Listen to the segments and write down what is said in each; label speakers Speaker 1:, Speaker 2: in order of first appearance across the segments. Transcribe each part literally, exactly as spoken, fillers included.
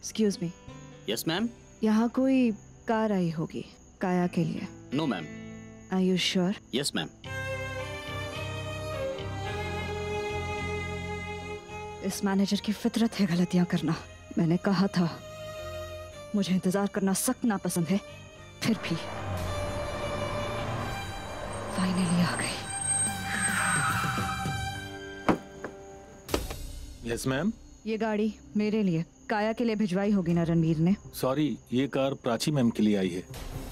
Speaker 1: Excuse me.
Speaker 2: Yes ma'am.
Speaker 1: यहाँ कोई car आई होगी काया के लिए?
Speaker 2: No ma'am.
Speaker 1: Are you sure?
Speaker 2: Yes ma'am.
Speaker 1: इस मैनेजर की फितरत है गलतियां करना। मैंने कहा था मुझे इंतजार करना सख्त नापसंद है, फिर भी फाइनली आ गई।
Speaker 3: Yes ma'am.
Speaker 1: ये गाड़ी मेरे लिए काया के लिए भिजवाई होगी ना रणवीर ने?
Speaker 3: सॉरी, ये कार प्राची मैम के लिए आई है।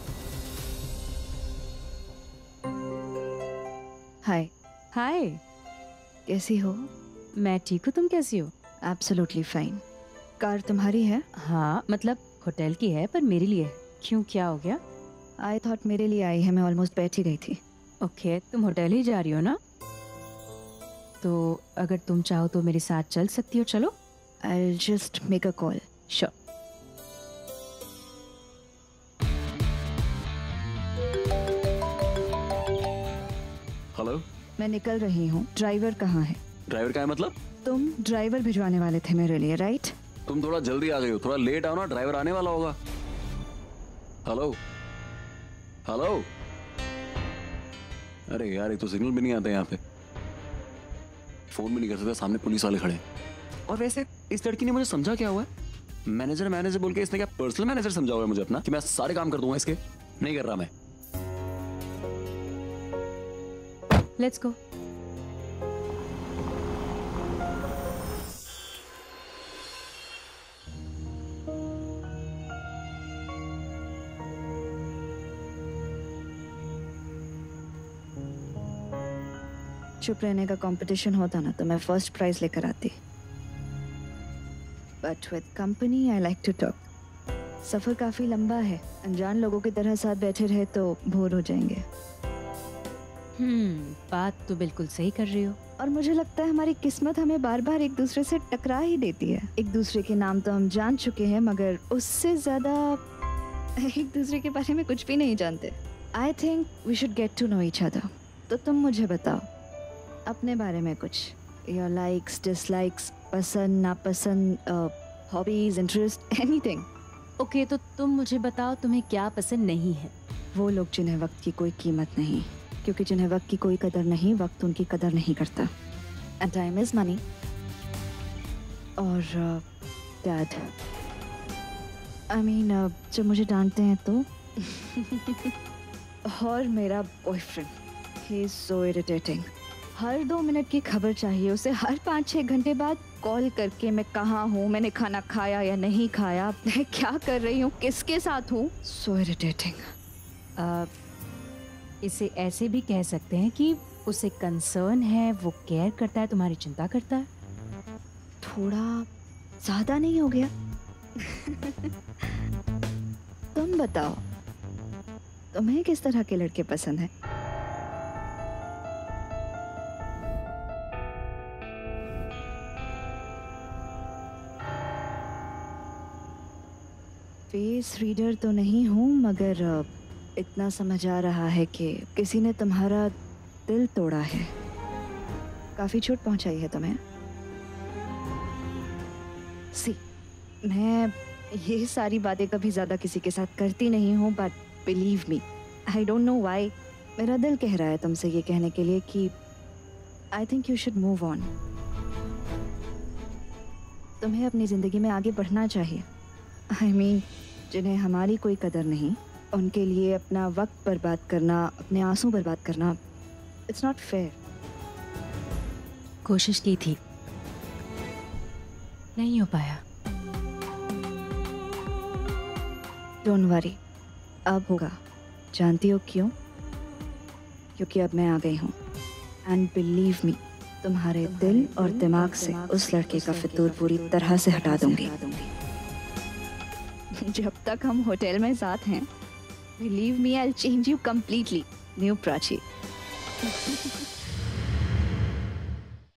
Speaker 1: हाय।
Speaker 4: हाय,
Speaker 1: कैसी हो?
Speaker 4: मैं ठीक हूँ, तुम कैसी हो?
Speaker 1: Absolutely fine. कार तुम्हारी है?
Speaker 4: हाँ, मतलब होटल की है पर मेरे लिए। क्यों, क्या हो गया?
Speaker 1: आई थॉट मेरे लिए आई है, मैं ऑलमोस्ट बैठ ही गई थी।
Speaker 4: ओके, तुम होटल ही जा रही हो ना? तो अगर तुम चाहो तो मेरे साथ चल सकती हो, चलो।
Speaker 1: I'll just make a call.
Speaker 4: Sure.
Speaker 2: Hello.
Speaker 1: मैं निकल रही हूँ, ड्राइवर कहाँ है?
Speaker 2: ड्राइवर का है मतलब?
Speaker 1: तुम ड्राइवर भिजवाने वाले थे मेरे लिए, राइट?
Speaker 2: तुम थोड़ा जल्दी आ गई हो, थोड़ा लेट आओ ना, ड्राइवर आने वाला होगा। Hello hello. अरे यार, ये तो सिग्नल भी नहीं आते यहाँ पे, फोन भी नहीं कर सकते, सामने पुलिस वाले खड़े। और वैसे इस लड़की ने मुझे समझा क्या हुआ है? मैनेजर मैनेजर बोल के इसने क्या पर्सनल मैनेजर समझा हुआ है मुझे अपना, कि मैं सारे काम कर दूंगा इसके? नहीं कर रहा मैं।
Speaker 4: Let's go.
Speaker 1: चुप रहने का कंपटीशन होता ना तो मैं फर्स्ट प्राइज लेकर आती, but with company I like to talk. सफर काफी लंबा है, अनजान लोगों की तरह साथ बैठे रहे तो बोर हो जाएंगे।
Speaker 4: हम्म बात तो बिल्कुल सही कर रही हो।
Speaker 1: और मुझे लगता है हमारी किस्मत हमें बार बार एक दूसरे से टकरा ही देती है। एक दूसरे के नाम तो हम जान चुके हैं, मगर उससे ज्यादा एक दूसरे के बारे में कुछ भी नहीं जानते। I think we should get to know each other. तो तुम मुझे बताओ अपने बारे में कुछ, योर लाइक्स डिसलाइक्स, पसंद नापसंद, हॉबीज, इंटरेस्ट, एनीथिंग।
Speaker 4: ओके, तो तुम मुझे बताओ तुम्हें क्या पसंद नहीं है?
Speaker 1: वो लोग जिन्हें वक्त की कोई कीमत नहीं, क्योंकि जिन्हें वक्त की कोई कदर नहीं, वक्त उनकी कदर नहीं करता। And time is money. और डैड, आई मीन जब मुझे डांटते हैं तो और मेरा boyfriend, he is so irritating. हर दो मिनट की खबर चाहिए उसे, हर पाँच छः घंटे बाद कॉल करके मैं कहाँ हूँ, मैंने खाना खाया या नहीं खाया, मैं क्या कर रही हूँ, किसके साथ हूँ। So irritating.
Speaker 4: इसे ऐसे भी कह सकते हैं कि उसे कंसर्न है, वो केयर करता है, तुम्हारी चिंता करता है।
Speaker 1: थोड़ा ज्यादा नहीं हो गया? तुम बताओ तुम्हें किस तरह के लड़के पसंद है? फेस रीडर तो नहीं हूँ, मगर इतना समझ आ रहा है कि किसी ने तुम्हारा दिल तोड़ा है, काफी चोट पहुंचाई है तुम्हें। सी, मैं ये सारी बातें कभी ज्यादा किसी के साथ करती नहीं हूँ, but believe me, I don't know why मेरा दिल कह रहा है तुमसे ये कहने के लिए कि I think you should move on. तुम्हें अपनी जिंदगी में आगे बढ़ना चाहिए। आई I मीन mean, जिन्हें हमारी कोई कदर नहीं, उनके लिए अपना वक्त बर्बाद करना, अपने आंसू बर्बाद करना, इट्स नॉट फेयर।
Speaker 4: कोशिश की थी, नहीं हो पाया।
Speaker 1: डोंट वरी, अब होगा। जानती हो क्यों? क्योंकि अब मैं आ गई हूँ, एंड बिलीव मी, तुम्हारे दिल और दिमाग से उस लड़के का फितूर पूरी तरह से हटा दूंगी। जब तक हम होटल में साथ हैं, believe me, I will change you completely. New Prachi.